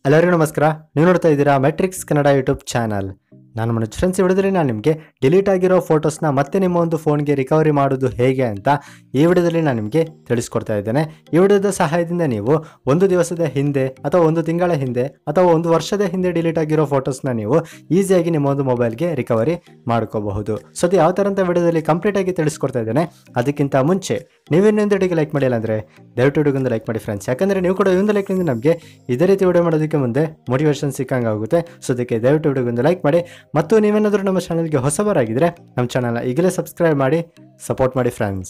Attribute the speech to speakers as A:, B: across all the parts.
A: ಎಲ್ಲರಿಗೂ ನಮಸ್ಕಾರ. ನೀವು ನೋಡ್ತಾ ಇದ್ದೀರಾ ಮೆಟ್ರಿಕ್ಸ್ ಕನ್ನಡ ಯೂಟ್ಯೂಬ್ ಚಾನಲ್. ನಾನು ಮನೋಜ್. ಫ್ರೆಂಡ್ಸ್, ಈ ವಿಡಿಯೋದಲ್ಲಿ ನಾನು ನಿಮಗೆ ಡಿಲೀಟ್ ಆಗಿರೋ ಫೋಟೋಸ್ನ ಮತ್ತೆ ನಿಮ್ಮ ಒಂದು ಫೋನ್ಗೆ ರಿಕವರಿ ಮಾಡೋದು ಹೇಗೆ ಅಂತ ಈ ವಿಡಿಯೋದಲ್ಲಿ ನಾನು ನಿಮಗೆ ತಿಳಿಸ್ಕೊಡ್ತಾ ಇದ್ದೇನೆ. ಈ ವಿಡಿಯೋದ ಸಹಾಯದಿಂದ ನೀವು ಒಂದು ದಿವಸದ ಹಿಂದೆ ಅಥವಾ ಒಂದು ತಿಂಗಳ ಹಿಂದೆ ಅಥವಾ ಒಂದು ವರ್ಷದ ಹಿಂದೆ ಡಿಲೀಟ್ ಆಗಿರೋ ಫೋಟೋಸ್ನ ನೀವು ಈಸಿಯಾಗಿ ನಿಮ್ಮ ಒಂದು ಮೊಬೈಲ್ಗೆ ರಿಕವರಿ ಮಾಡ್ಕೋಬಹುದು. ಸೊ ಅದು ಯಾವ ಥರ ಅಂತ ವಿಡಿಯೋದಲ್ಲಿ ಕಂಪ್ಲೀಟ್ ಆಗಿ ತಿಳಿಸ್ಕೊಡ್ತಾ ಇದ್ದೇನೆ. ಅದಕ್ಕಿಂತ ಮುಂಚೆ ನೀವೇನೊಂದು ವಿಡಿಯೋಗೆ ಲೈಕ್ ಮಾಡಿಲ್ಲ ಅಂದರೆ ದಯವಿಟ್ಟು ವಿಡಿಯೋಗೊಂದು ಲೈಕ್ ಮಾಡಿ ಫ್ರೆಂಡ್ಸ್. ಯಾಕಂದರೆ ನೀವು ಕೂಡ ಒಂದು ಲೈಕ್ನಿಂದ ನಮಗೆ ಇದೇ ರೀತಿ ವಿಡಿಯೋ ಮಾಡೋದಕ್ಕೆ ಮುಂದೆ ಮೋಟಿವೇಶನ್ ಸಿಕ್ಕಂಗಾಗುತ್ತೆ. ಸೊ ಅದಕ್ಕೆ ದಯವಿಟ್ಟು ವಿಡಿಯೋಗೊಂದು ಲೈಕ್ ಮಾಡಿ. ಮತ್ತು ನೀವೇನಾದರೂ ನಮ್ಮ ಚಾನಲ್ಗೆ ಹೊಸಬರಾಗಿದ್ದರೆ ನಮ್ಮ ಚಾನಲ್ನ ಈಗಲೇ ಸಬ್ಸ್ಕ್ರೈಬ್ ಮಾಡಿ ಸಪೋರ್ಟ್ ಮಾಡಿ ಫ್ರೆಂಡ್ಸ್.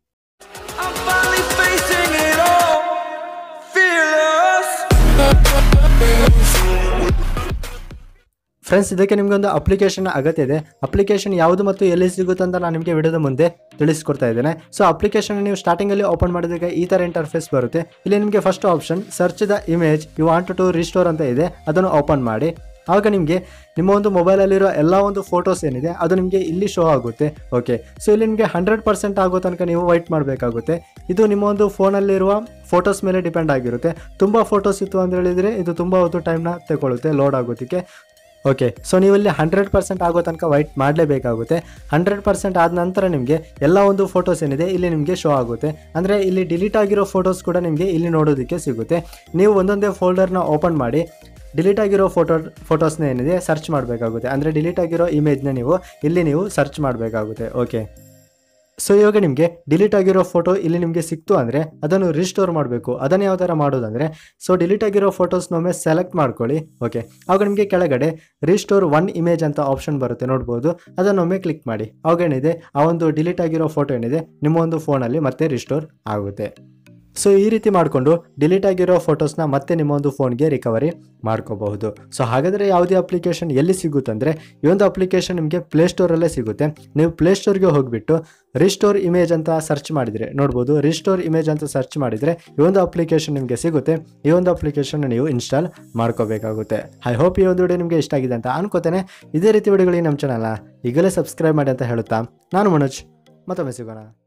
A: ಫ್ರೆಂಡ್ಸ್, ಇದಕ್ಕೆ ನಿಮಗೆ ಒಂದು ಅಪ್ಲಿಕೇಶನ್ ಅಗತ್ಯ ಇದೆ. ಅಪ್ಲಿಕೇಶನ್ ಯಾವುದು ಮತ್ತು ಎಲ್ಲಿ ಸಿಗುತ್ತೆ ಅಂತ ನಾನು ನಿಮಗೆ ವಿಡಿಯೋದ ಮುಂದೆ ತಿಳಿಸ್ಕೊಡ್ತಾ ಇದ್ದೇನೆ. ಸೊ ಅಪ್ಲಿಕೇಶನ್ ನೀವು ಸ್ಟಾರ್ಟಿಂಗಲ್ಲಿ ಓಪನ್ ಮಾಡಿದಾಗ ಈ ಥರ ಇಂಟರ್ಫೇಸ್ ಬರುತ್ತೆ. ಇಲ್ಲಿ ನಿಮಗೆ first option search the image you want to restore ಅಂತ ಇದೆ. ಅದನ್ನು ಓಪನ್ ಮಾಡಿ. ಆಗ ನಿಮಗೆ ನಿಮ್ಮ ಒಂದು ಮೊಬೈಲಲ್ಲಿರೋ ಎಲ್ಲ ಒಂದು ಫೋಟೋಸ್ ಏನಿದೆ ಅದು ನಿಮಗೆ ಇಲ್ಲಿ ಶೋ ಆಗುತ್ತೆ. ಓಕೆ, ಸೊ ಇಲ್ಲಿ ನಿಮಗೆ 100% ಆಗೋ ತನಕ ನೀವು ವೆಯ್ಟ್ ಮಾಡಬೇಕಾಗುತ್ತೆ. ಇದು ನಿಮ್ಮ ಒಂದು ಫೋನಲ್ಲಿರುವ ಫೋಟೋಸ್ ಮೇಲೆ ಡಿಪೆಂಡ್ ಆಗಿರುತ್ತೆ. ತುಂಬ ಫೋಟೋಸ್ ಇತ್ತು ಅಂತ ಹೇಳಿದರೆ ಇದು ತುಂಬ ಹೊತ್ತು ಟೈಮ್ನ ತಗೊಳ್ಳುತ್ತೆ ಲೋಡ್ ಆಗೋದಕ್ಕೆ. ಓಕೆ, ಸೊ ನೀವು ಇಲ್ಲಿ 100% ಆಗೋ ತನಕ ವೆಯ್ಟ್ ಮಾಡಲೇಬೇಕಾಗುತ್ತೆ. 100% ಆದ ನಂತರ ನಿಮಗೆ ಎಲ್ಲ ಒಂದು ಫೋಟೋಸ್ ಏನಿದೆ ಇಲ್ಲಿ ನಿಮಗೆ ಶೋ ಆಗುತ್ತೆ. ಅಂದರೆ ಇಲ್ಲಿ ಡಿಲೀಟ್ ಆಗಿರೋ ಫೋಟೋಸ್ ಕೂಡ ನಿಮಗೆ ಇಲ್ಲಿ ನೋಡೋದಕ್ಕೆ ಸಿಗುತ್ತೆ. ನೀವು ಒಂದೊಂದೇ ಫೋಲ್ಡರ್ನ ಓಪನ್ ಮಾಡಿ ಡಿಲೀಟ್ ಆಗಿರೋ ಫೋಟೋಸ್ನ ಏನಿದೆ ಸರ್ಚ್ ಮಾಡಬೇಕಾಗುತ್ತೆ. ಅಂದರೆ ಡಿಲೀಟ್ ಆಗಿರೋ ಇಮೇಜ್ನ ನೀವು ಸರ್ಚ್ ಮಾಡಬೇಕಾಗುತ್ತೆ. ಓಕೆ, ಸೊ ಇವಾಗ ನಿಮಗೆ ಡಿಲೀಟ್ ಆಗಿರೋ ಫೋಟೋ ಇಲ್ಲಿ ನಿಮಗೆ ಸಿಕ್ತು ಅಂದರೆ ಅದನ್ನು ರಿಸ್ಟೋರ್ ಮಾಡಬೇಕು. ಅದನ್ನು ಯಾವ ಥರ ಮಾಡೋದಂದರೆ, ಸೊ ಡಿಲೀಟ್ ಆಗಿರೋ ಫೋಟೋಸ್ನೊಮ್ಮೆ ಸೆಲೆಕ್ಟ್ ಮಾಡ್ಕೊಳ್ಳಿ. ಓಕೆ, ಆಗ ನಿಮಗೆ ಕೆಳಗಡೆ ರಿಸ್ಟೋರ್ ಒನ್ ಇಮೇಜ್ ಅಂತ ಆಪ್ಷನ್ ಬರುತ್ತೆ, ನೋಡ್ಬೋದು. ಅದನ್ನೊಮ್ಮೆ ಕ್ಲಿಕ್ ಮಾಡಿ. ಆವಾಗೇನಿದೆ ಆ ಒಂದು ಡಿಲೀಟ್ ಆಗಿರೋ ಫೋಟೋ ಏನಿದೆ ನಿಮ್ಮ ಒಂದು ಫೋನಲ್ಲಿ ಮತ್ತೆ ರಿಸ್ಟೋರ್ ಆಗುತ್ತೆ. ಸೊ ಈ ರೀತಿ ಮಾಡಿಕೊಂಡು ಡಿಲೀಟ್ ಆಗಿರೋ ಫೋಟೋಸ್ನ ಮತ್ತೆ ನಿಮ್ಮ ಒಂದು ಫೋನ್ಗೆ ರಿಕವರಿ ಮಾಡ್ಕೋಬಹುದು. ಸೊ ಹಾಗಾದರೆ ಯಾವುದೇ ಅಪ್ಲಿಕೇಶನ್ ಎಲ್ಲಿ ಸಿಗುತ್ತಂದರೆ ಈ ಒಂದು ಅಪ್ಲಿಕೇಶನ್ ನಿಮಗೆ ಪ್ಲೇಸ್ಟೋರಲ್ಲೇ ಸಿಗುತ್ತೆ. ನೀವು ಪ್ಲೇಸ್ಟೋರ್ಗೆ ಹೋಗಿಬಿಟ್ಟು ರಿಸ್ಟೋರ್ ಇಮೇಜ್ ಅಂತ ಸರ್ಚ್ ಮಾಡಿದರೆ ನೋಡ್ಬೋದು. ರಿಸ್ಟೋರ್ ಇಮೇಜ್ ಅಂತ ಸರ್ಚ್ ಮಾಡಿದರೆ ಈ ಒಂದು ಅಪ್ಲಿಕೇಶನ್ ನಿಮಗೆ ಸಿಗುತ್ತೆ. ಈ ಒಂದು ಅಪ್ಲಿಕೇಶನ್ ನೀವು ಇನ್ಸ್ಟಾಲ್ ಮಾಡ್ಕೋಬೇಕಾಗುತ್ತೆ. ಐ ಹೋಪ್ ಈ ಒಂದು ವಿಡಿಯೋ ನಿಮಗೆ ಇಷ್ಟ ಆಗಿದೆ ಅಂತ ಅನ್ಕೋತೇನೆ. ಇದೇ ರೀತಿ ವಿಡಿಯೋಗಳಿಗೆ ನಮ್ಮ ಚಾನಲ್ನ ಈಗಲೇ ಸಬ್ಸ್ಕ್ರೈಬ್ ಮಾಡಿ ಅಂತ ಹೇಳುತ್ತಾ ನಾನು ಮನೋಜ್. ಮತ್ತೊಮ್ಮೆ ಸಿಗೋಣ.